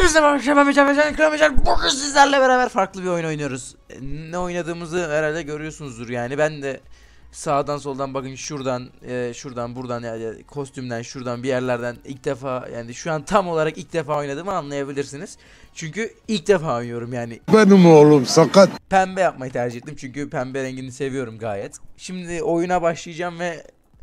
Hepinize merhaba. Bugün sizlerle beraber farklı bir oyun oynuyoruz. Ne oynadığımızı herhalde görüyorsunuzdur yani. Ben de sağdan soldan bakın şuradan buradan yani kostümden şuradan bir yerlerden ilk defa yani şu an tam olarak ilk defa oynadığımı anlayabilirsiniz. Çünkü ilk defa oynuyorum yani. Benim oğlum sakat. Pembe yapmayı tercih ettim çünkü pembe rengini seviyorum gayet. Şimdi oyuna başlayacağım ve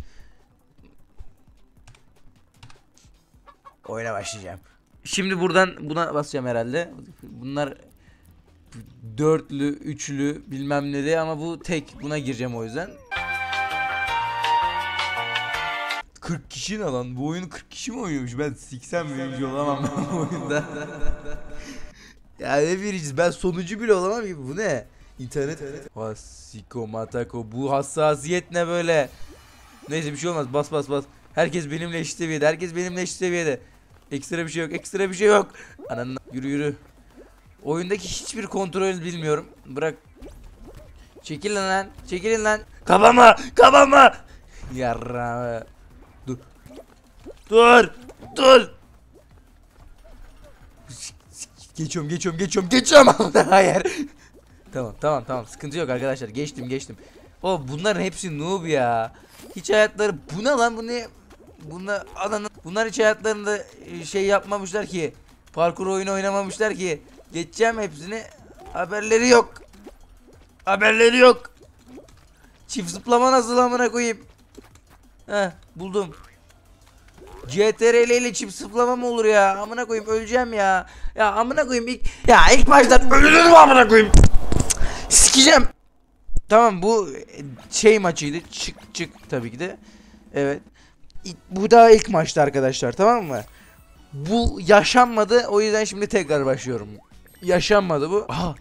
oyuna başlayacağım. Şimdi buradan buna basacağım herhalde. Bunlar dörtlü, üçlü bilmem ne de ama bu tek. Buna gireceğim o yüzden. 40 kişi ne lan? Bu oyunu 40 kişi mi oynuyormuş? Ben 80 birinci olamam bu oyunda. Ya ne birinciyiz? Ben sonuncu bile olamam gibi. Bu ne? İnternet. Hasiko matako. Bu hassasiyet ne böyle? Neyse bir şey olmaz. Bas. Herkes benimle eşit seviyede. Ekstra bir şey yok. Ananı yürü. Oyundaki hiçbir kontrol bilmiyorum. Bırak. Çekilin lan. Kabama. Yarra. Dur. Geçiyorum. Hayır. Tamam. Sıkıntı yok arkadaşlar. Geçtim. Bunların hepsi noob ya. Hiç hayatları bu ne lan bu ne? Bunlar hiç hayatlarında şey yapmamışlar ki. Parkur oyunu oynamamışlar ki. Geçeceğim hepsini. Haberleri yok. Çift zıplama nasıl amına koyayım? Buldum. CTRL ile çift zıplama mı olur ya? Amına koyayım öleceğim ya. Ya amına koyayım ilk baştan ölürüm amına koyayım. Sikeceğim. Tamam bu şey maçıydı. Çık tabii ki de. Evet. Bu da ilk maçtı arkadaşlar, tamam mı? Bu yaşanmadı, o yüzden şimdi tekrar başlıyorum. Yaşanmadı bu. Aha.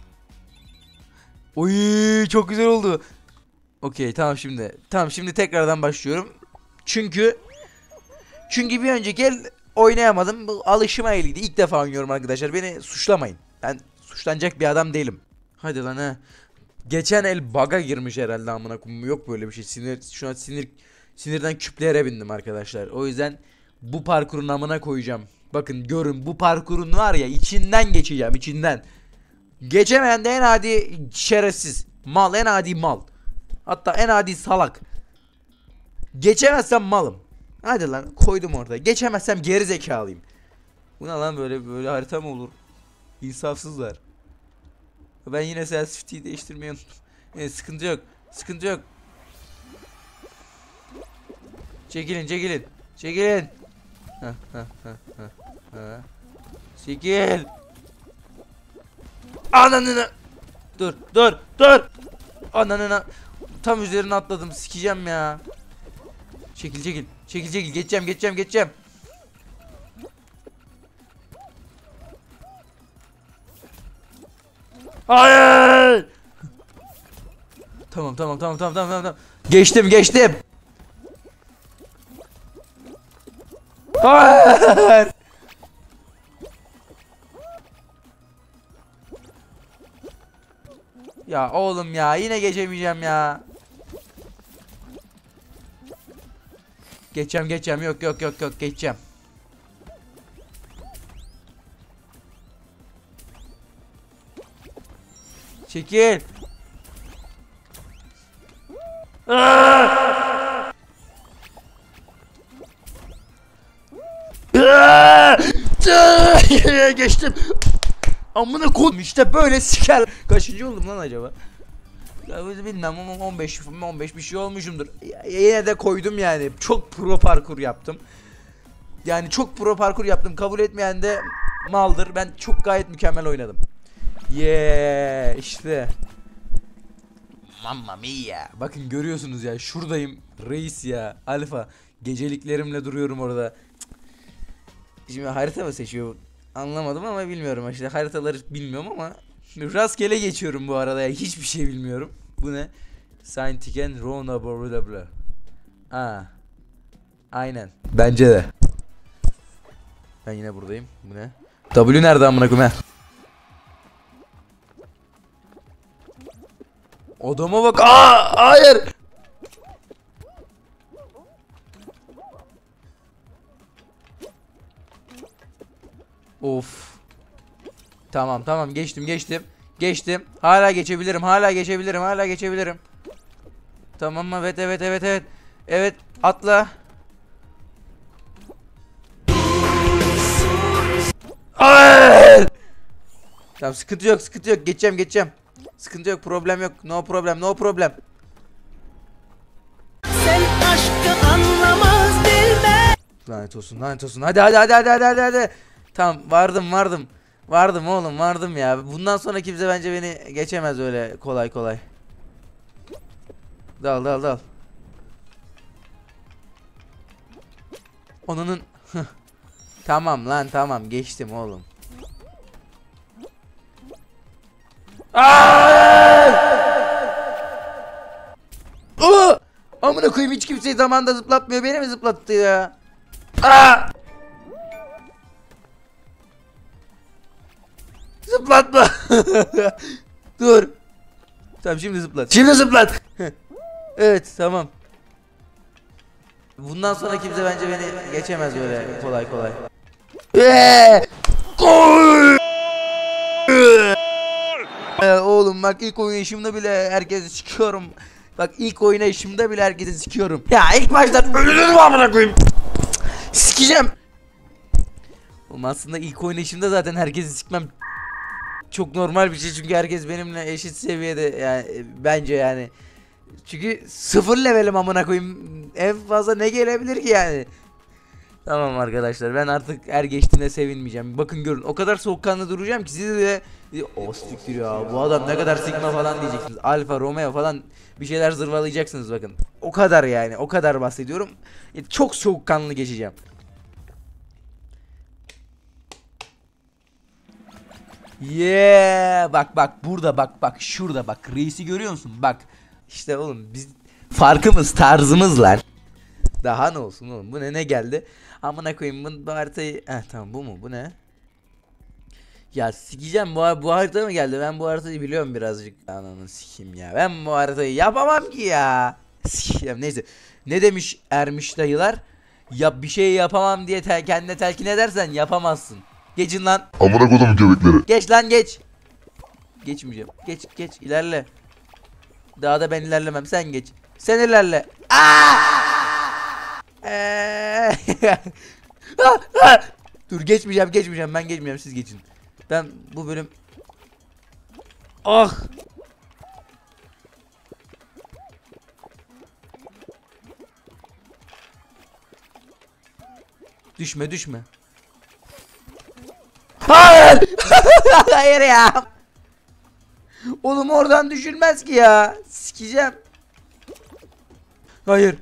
Oy çok güzel oldu. Okey tamam şimdi tekrardan başlıyorum. Çünkü bir önceki el oynayamadım. Bu alışma eliydi. İlk defa oynuyorum arkadaşlar. Beni suçlamayın. Ben suçlanacak bir adam değilim. Hadi lan ha. Geçen el bug'a girmiş herhalde amına koyayım. Yok böyle bir şey. Şu an sinirden küplere bindim arkadaşlar. O yüzden bu parkurun amına koyacağım. Bakın görün bu parkurun var ya içinden geçeceğim içinden. Geçemeyen de en adi şerefsiz. Mal en adi mal. Hatta en adi salak. Geçemezsem malım. Hadi lan koydum orada. Geçemezsem geri zekalıyım. Bu ne lan böyle harita mı olur? İnsafsızlar. Ben yine sensitivity'yi değiştirmeyi unuttum. Sıkıntı yok. Çekilin. Çekil. Ananına. Dur. Ananına. Tam üzerine atladım. Sikeceğim ya. Çekil. Geçeceğim. Hayır. Tamam. Geçtim. Hayır. Ya oğlum ya yine geçemeyeceğim ya. Geçeceğim. Yok geçeceğim. Çekil. Geçtim. Amına koydum işte böyle siker. Kaçıncı oldum lan acaba? Ya bilmem ama 15 bir şey olmuşumdur. Yine de koydum yani. Çok pro parkur yaptım. Kabul etmeyen de maldır. Ben çok gayet mükemmel oynadım. İşte. Mamma mia. Bakın görüyorsunuz ya şuradayım. Reis ya. Alfa. Geceliklerimle duruyorum orada. Şimdi harita mı seçiyor? Anlamadım ama bilmiyorum işte. Haritaları bilmiyorum ama rastgele geçiyorum bu arada ya. Hiçbir şey bilmiyorum. Bu ne? Saint-Tiken Rona bla. Aynen. Bence de. Ben yine buradayım. Bu ne? W nerede amına koyayım? Odama bak. Hayır. Of. Tamam tamam, geçtim. Geçtim. Hala geçebilirim. Tamam mı? Evet. Evet, atla. Hayır! Tamam, sıkıntı yok. Geçeceğim. Sıkıntı yok, problem yok. No problem. Sen aşkı anlamaz bilmez. Lanet olsun. Hadi. Tamam, vardım oğlum, vardım ya. Bundan sonra kimse bence beni geçemez öyle kolay. Dal. Onunun tamam geçtim oğlum. Amına koyayım, hiç kimseyi zamanında zıplatmıyor, beni mi zıplattı ya? Zıplatma. Dur. Tamam, şimdi zıplat. Evet, tamam. Bundan sonra kimse bence beni geçemez öyle kolay. Oğlum bak, ilk oynayışımda bile herkesi sikiyorum. Ya ilk başta ölürüm amına koyayım. Sikeceğim. Oğlum aslında ilk oynayışımda zaten herkesi sikmem çok normal bir şey, çünkü herkes benimle eşit seviyede yani, bence yani. Çünkü 0 levelim amına koyayım. En fazla ne gelebilir ki yani? Tamam arkadaşlar, ben artık her geçtiğinde sevinmeyeceğim. Bakın görün, o kadar soğukkanlı duracağım ki sizi de o siktir ya, bu adam ne kadar sigma falan diyeceksiniz. Alfa Romeo falan bir şeyler zırvalayacaksınız bakın. O kadar yani, o kadar bahsediyorum. Çok soğukkanlı geçeceğim. Yeah, bak burada, bak şurada, bak reisi görüyor musun? Bak işte oğlum, biz farkımız tarzımız lan. Daha ne olsun oğlum, bu ne geldi? Amına koyayım, bu haritayı tamam, bu mu, bu ne? Ya sikeceğim, bu harita mı geldi? Ben bu haritayı biliyorum birazcık. Ananı sikeyim ya, ben bu haritayı yapamam ki ya. Sikeyim, neyse. Ne demiş Ermiş dayılar? Ya bir şey yapamam diye kendine telkin edersen yapamazsın. Geçin lan. Amına kodum köpekleri. Geç lan, geç. Geçmeyeceğim. Geç ilerle. Daha da ben ilerlemem, sen geç. Sen ilerle. Dur, geçmeyeceğim, ben geçmeyeceğim, siz geçin. Ben bu bölüm düşme. Hayır. Hayır ya. Oğlum oradan düşülmez ki ya. Sikeceğim. Hayır.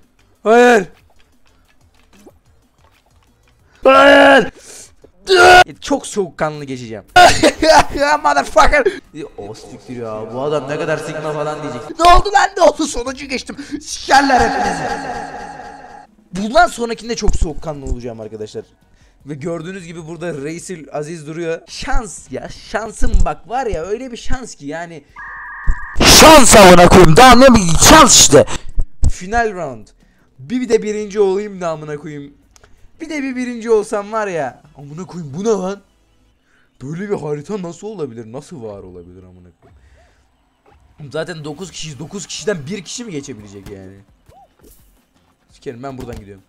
Çok soğukkanlı geçeceğim. Motherfucker. O siktir ya, bu adam ne kadar sigma falan diyecek. Ne oldu, sonucu geçtim. Sikerler hepinizi. Bundan sonrakinde çok soğukkanlı olacağım arkadaşlar. Ve gördüğünüz gibi burada Reisil Aziz duruyor. Şans ya, şansım bak var ya, öyle bir şans ki yani. Şans amına koyayım, daha ne bir şans işte. Final round. Bir de birinci olayım da amına koyayım. Bir de birinci olsam var ya. Amına koyayım, bu ne lan? Böyle bir harita nasıl olabilir? Nasıl var olabilir amına koyayım? Zaten 9 kişiyiz. 9 kişiden bir kişi mi geçebilecek yani? Sikerim, ben buradan gidiyorum.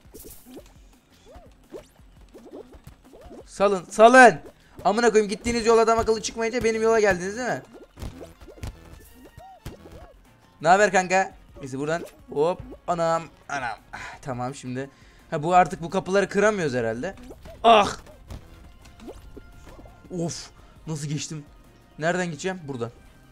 Salın. Amına koyayım, gittiğiniz yol adam akıllı çıkmayınca benim yola geldiniz değil mi? Ne haber kanka? Neyse buradan hop, anam. Tamam, şimdi. Bu artık bu kapıları kıramıyoruz herhalde. Of, nasıl geçtim? Nereden gideceğim? Buradan.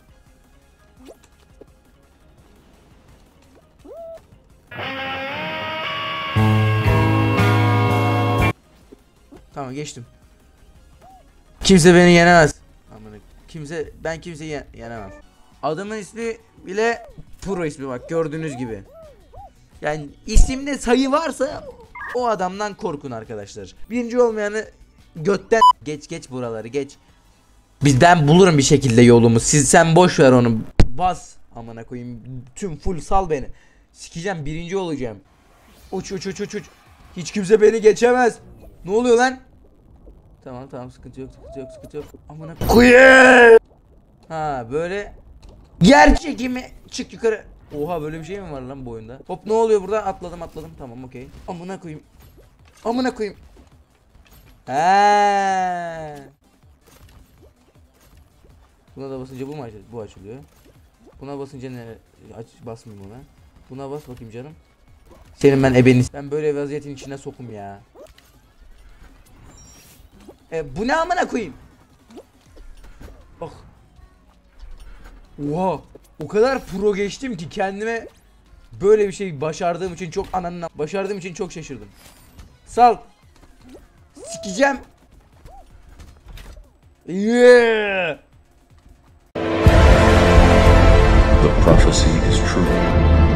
Tamam, geçtim. Kimse beni yenemez. Ben kimseyi yenemem. Adamın ismi bile pro ismi, bak gördüğünüz gibi. Yani isimde sayı varsa o adamdan korkun arkadaşlar. Birinci olmayanı götten geç buraları geç. Ben bulurum bir şekilde yolumu. Sen boş ver onu. Bas amına koyayım. Tüm full sal beni. Sikeceğim, birinci olacağım. Uç. Hiç kimse beni geçemez. Ne oluyor lan? Tamam tamam, sıkıntı yok, sıkıntı yok, sıkıntı yok. Amına koyayım. Ha böyle yer çekimi, çık yukarı. Oha, böyle bir şey mi var lan bu oyunda? Hop, ne oluyor burada? Atladım tamam, okey. Amına koyayım. Amına koyayım. He. Buna da basınca bu mu bu açılıyor? Buna basınca ne? Basmayayım buna. Buna bas bakayım canım. Senin ben ebeni. Ben böyle vaziyetin içine sokum ya. Bu ne amına koyayım? Bak. Oha. O kadar pro geçtim ki kendime böyle bir şey başardığım için çok şaşırdım. Sal. Sikeceğim. Yeah. The prophecy is true.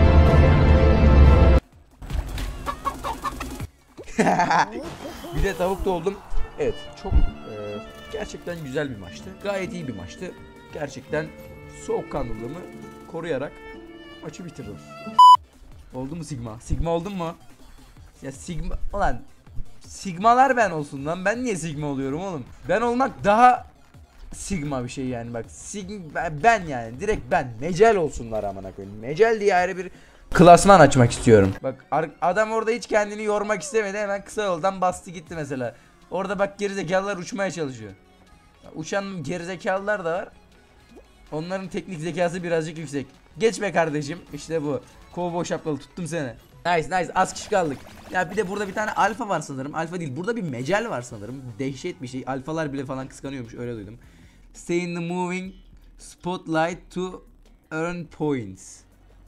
Bir de tavuk da oldum. Evet, çok gerçekten güzel bir maçtı. Gayet iyi bir maçtı. Gerçekten soğukkanlılığımı koruyarak maçı bitirdim. Oldu mu Sigma? Sigma oldun mu? Ya Sigma olan Sigmalar ben olsun lan. Ben niye Sigma oluyorum oğlum? Ben olmak daha Sigma bir şey yani, bak. Ben yani direkt ben. Mecel olsunlar amına koyayım. Mecel diye ayrı bir klasman açmak istiyorum. Bak adam orada hiç kendini yormak istemedi, hemen kısa yoldan bastı gitti mesela. Orada bak, gerizekalılar uçmaya çalışıyor. Uçan gerizekalılar da var. Onların teknik zekası birazcık yüksek. Geç be kardeşim, işte bu. Kovboy şapkalı, tuttum seni. Nice, az kişi kaldık. Ya bir de burada bir tane alfa var sanırım. Alfa değil, burada bir mecel var sanırım. Dehşet bir şey. Alfalar bile falan kıskanıyormuş, öyle duydum. Stay in the moving spotlight to earn points.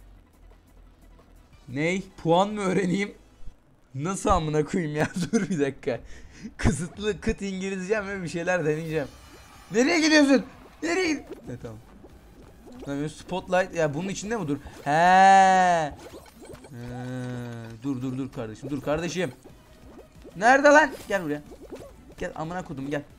Ney? Puan mı öğreneyim? Nasıl amına koyayım ya? Dur bir dakika. Kısıtlı kıt İngilizcem ve bir şeyler deneyeceğim. Nereye gidiyorsun? Nereye gid... tamam. Spotlight ya, bunun içinde mi? Dur. He. Dur kardeşim. Dur kardeşim. Nerede lan? Gel buraya. Gel amına kodum, gel.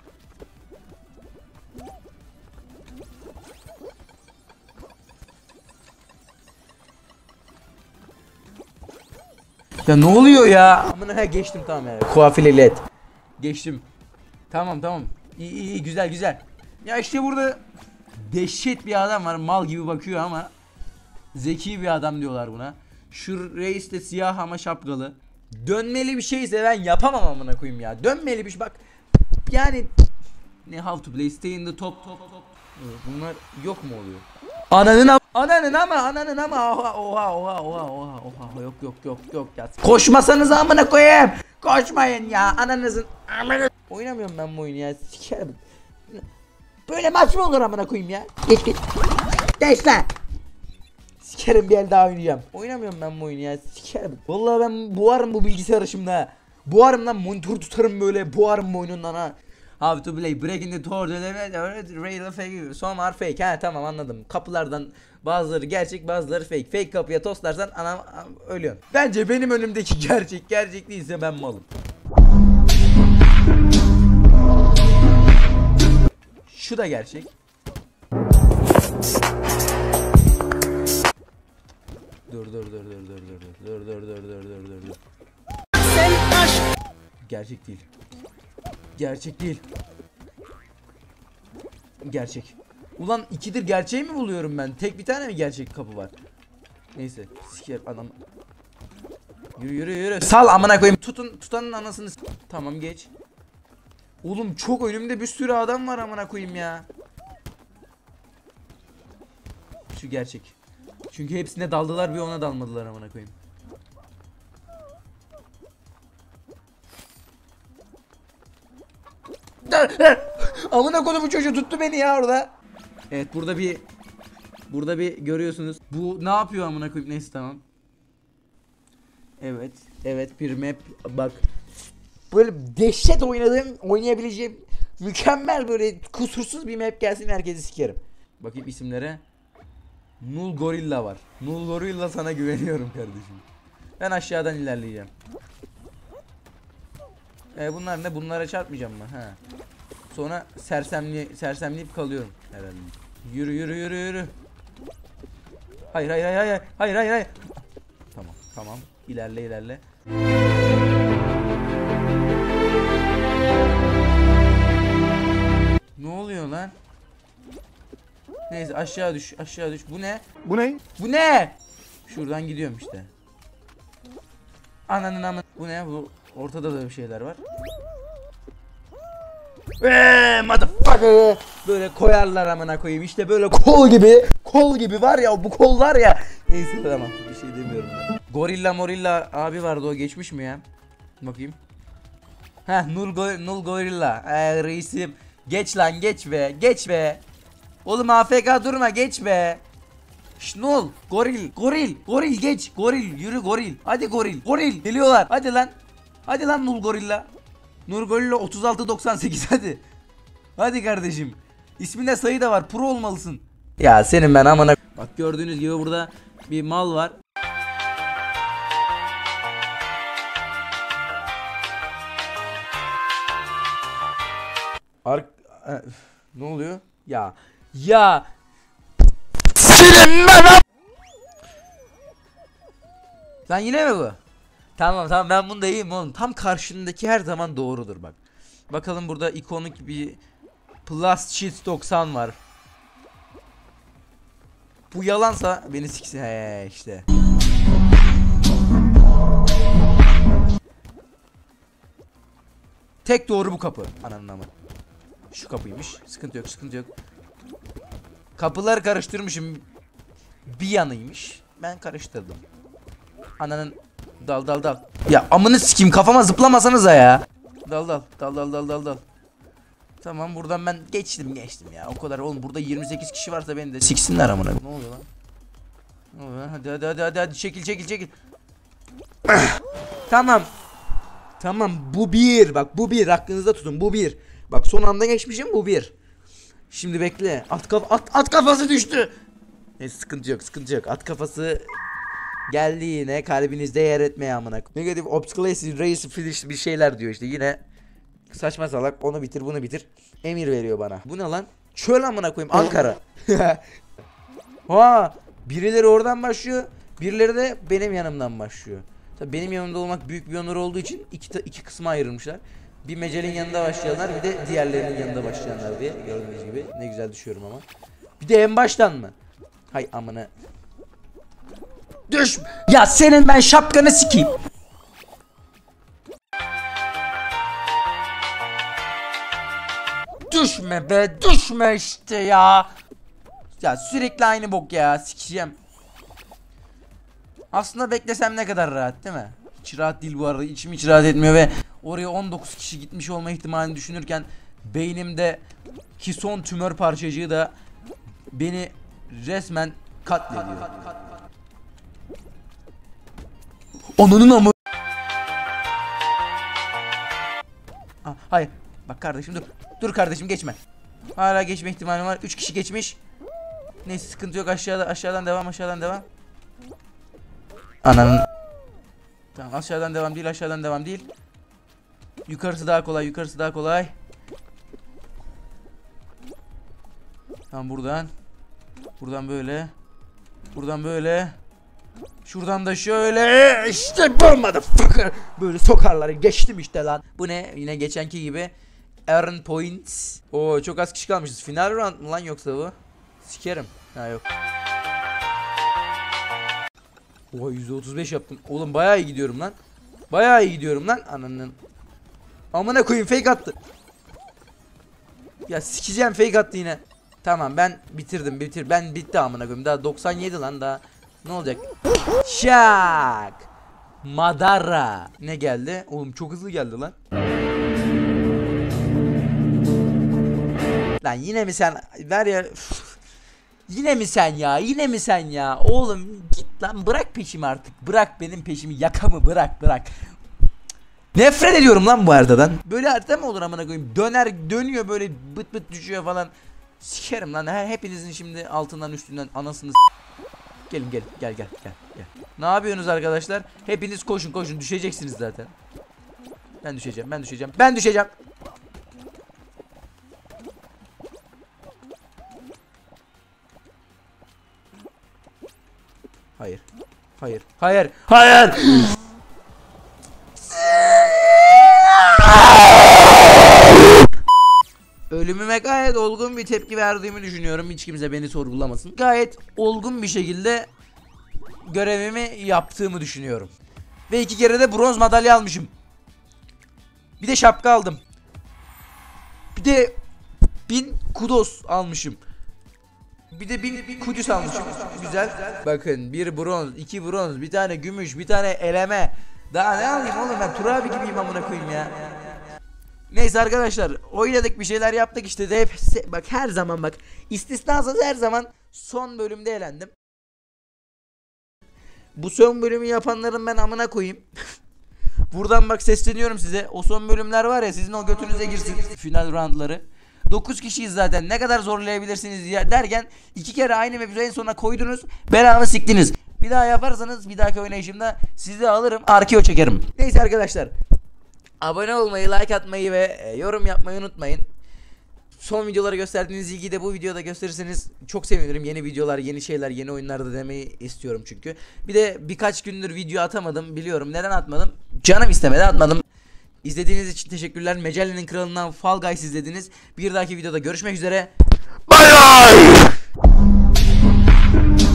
Ya ne oluyor ya? Amına geçtim, tamam ya. Kuafili led. Geçtim. Tamam. İyi güzel. Ya işte burada dehşet bir adam var, mal gibi bakıyor ama zeki bir adam diyorlar buna. Şu reis de siyah ama şapkalı. Dönmeli bir şeyse ben yapamam amına koyayım ya. Dönmeli bir şey, bak. Yani ne, how to play, stay in the top. Bunlar yok mu oluyor? Ananın ama oha yok ya. Koşmasanız amına koyayım. Koşmayın ya, ananızın amına. Oynamıyorum ben bu oyunu ya. Sikerim. Böyle maç mı olur amına koyayım ya? Geç. Geç lan. Sikerim, bir el daha oynayacağım. Oynamıyorum ben bu oyunu ya. Sikerim. Vallahi ben boğarım bu bilgisayarı şimdi ha. Boğarım lan, monitör tutarım böyle, boğarım bu oyunundan ha. How to play breaking the door, rail fake, some are fake. Ha tamam, anladım. Kapılardan bazıları gerçek, bazıları fake. Fake kapıya toslarsan anam ölüyorsun. Bence benim önümdeki gerçek değilse ben malım. Şu da gerçek. Dur. Sen aşk Gerçek değil. Gerçek. Ulan ikidir gerçeği mi buluyorum ben? Tek bir tane mi gerçek kapı var? Neyse, siker adam. Yürü. Sal amına koyayım. Tutanın anasını. Tamam, geç. Oğlum çok önümde bir sürü adam var amına koyayım ya. Şu gerçek. Çünkü hepsine daldılar, bir ona dalmadılar amına koyayım. Amına koyduğum çocuğu tuttu beni ya orada. Evet, burada bir görüyorsunuz. Bu ne yapıyor amına koyayım? Neyse, tamam. Evet bir map, bak. Böyle dehşet oynayabileceğim mükemmel, böyle kusursuz bir map gelsin, herkesi sikerim. Bakayım isimlere. Null Gorilla var. Null Gorilla, sana güveniyorum kardeşim. Ben aşağıdan ilerleyeceğim. Bunlar ne? Bunlara çarpmayacağım mı? Ha. Sonra sersemleyip kalıyorum herhalde. Yürü. Hayır. Tamam. İlerle. Neyse aşağı düş, aşağı düş. Bu ne? Bu ne? Bu ne? Şuradan gidiyorum işte. Ananın amı. Bu ne? Bu ortada da bir şeyler var. Motherfucker. Böyle koyarlar amına koyayım. İşte böyle kol gibi. Kol gibi var ya, bu kol var ya. Neyse tamam, bir şey demiyorum ben. Gorilla morilla abi vardı, o geçmiş mi ya? Bakayım. Heh, Nul Gorilla. Reisim. Geç lan, geç be. Geç be. Oğlum AFK durma, geç be. Nul. Goril geç. Goril yürü, goril. Hadi goril geliyorlar. Hadi lan. Hadi lan Nul Gorilla. Nur Gorilla 3698 hadi. Hadi kardeşim. İsminde sayı da var. Pro olmalısın. Ya senin ben amına. Bak gördüğünüz gibi burada bir mal var. Ne oluyor? Ya. Senin ben. Lan yine mi bu? Tamam ben bunda iyiyim oğlum. Tam karşındaki her zaman doğrudur bak. Bakalım burada ikonik bir Plus Cheat 90 var. Bu yalansa beni siksin. He işte. Tek doğru bu kapı. Ananın amı. Şu kapıymış. Sıkıntı yok. Kapıları karıştırmışım. Bir yanıymış. Ben karıştırdım. Ananın dal. Ya amını sikeyim, kafama zıplamasanıza ya. Dal. Tamam, buradan ben geçtim ya. O kadar oğlum, burada 28 kişi varsa beni de siksinler amına. Ne oluyor lan? Ne oluyor? Hadi çekil. Tamam bu bir. Bak bu bir, aklınızda tutun, bu bir. Bak son anda geçmişim, bu bir. Şimdi bekle. At kafası düştü. Neyse sıkıntı yok. At kafası geldi yine, kalbinizde yer etmeye amına. Negatif obsculacy race finish bir şeyler diyor işte yine. Saçma salak, onu bitir bunu bitir. Emir veriyor bana. Bu ne lan? Çöl amına koyayım, Ankara. Ha, birileri oradan başlıyor. Birileri de benim yanımdan başlıyor. Tabii benim yanımda olmak büyük bir onur olduğu için iki kısma ayrılmışlar. Bir Mecel'in yanında başlayanlar, bir de diğerlerinin yanında başlayanlar diye. Gördüğünüz gibi ne güzel düşüyorum ama. Bir de en baştan mı? Hay amına. Düş. Ya senin ben şapkanı sikeyim. Düşme işte ya. Ya sürekli aynı bok ya, sikeceğim. Aslında beklesem ne kadar rahat değil mi? Hiç rahat değil bu arada, içim hiç rahat etmiyor ve oraya 19 kişi gitmiş olma ihtimalini düşünürken beynimde ki son tümör parçacığı da beni resmen katlediyor. Onun amı. Hayır. Bak kardeşim dur. Dur kardeşim, geçme. Hala geçme ihtimalim var. 3 kişi geçmiş. Neyse sıkıntı yok, aşağıdan devam. Ananın. Tamam, aşağıdan devam değil. Yukarısı daha kolay. Tamam, buradan böyle. Şuradan da şöyle, işte bu motherfucker. Böyle sokarları geçtim işte lan. Bu ne? Yine geçenki gibi earn points. Oo, çok az kişi kalmışız. Final round mu lan yoksa bu? Sikerim. Ha yok. Oha, %35 yaptım. Oğlum bayağı iyi gidiyorum lan. Ananın. Amına koyayım, fake attı. Ya sikeceğim, fake attı yine. Tamam, ben bitirdim. Ben bitti amına koyayım. Daha 97 lan daha. Ne olacak? Şak. Madara. Ne geldi? Oğlum çok hızlı geldi lan. Lan yine mi sen? Ver ya. Yine mi sen ya? Oğlum git lan, bırak peşimi artık. Bırak benim peşimi, yakamı bırak. Nefret ediyorum lan bu haritadan. Böyle harita mı olur amına koyayım? Dönüyor böyle, bıt düşüyor falan. Sikerim lan. Hepinizin şimdi altından üstünden anasını Gelin gel. Ne yapıyorsunuz arkadaşlar? Hepiniz koşun, düşeceksiniz zaten. Ben düşeceğim. Hayır. Ölümüme gayet olgun bir tepki verdiğimi düşünüyorum. Hiç kimse beni sorgulamasın. Gayet olgun bir şekilde görevimi yaptığımı düşünüyorum. Ve 2 kere de bronz madalya almışım. Bir de şapka aldım. Bir de 1000 kudos almışım. Bir de 1000 kudüs almışım. Güzel. Bakın 1 bronz, 2 bronz, bir tane gümüş, bir tane eleme. Daha ne alayım oğlum, ben Turabi gibiyim amına koyayım ya. Neyse arkadaşlar, oynadık, bir şeyler yaptık işte de hep bak, her zaman bak, istisnasız her zaman son bölümde elendim. Bu son bölümü yapanların ben amına koyayım. Buradan bak sesleniyorum size. O son bölümler var ya, sizin o götünüze girsin. Final roundları. 9 kişiyiz zaten. Ne kadar zorlayabilirsiniz ya derken 2 kere aynı map'i en sona koydunuz. Belamı siktiniz. Bir daha yaparsanız bir dahaki oynayışımda sizi alırım, arkeo çekerim. Neyse arkadaşlar, abone olmayı, like atmayı ve yorum yapmayı unutmayın. Son videoları gösterdiğiniz ilgiyi de bu videoda gösterirseniz çok sevinirim. Yeni videolar, yeni şeyler, yeni oyunlarda demeyi istiyorum çünkü. Bir de birkaç gündür video atamadım, biliyorum. Neden atmadım? Canım istemedi, atmadım. İzlediğiniz için teşekkürler. Mecelle'nin kralından Fall Guys izlediniz. Bir dahaki videoda görüşmek üzere. Bye bye.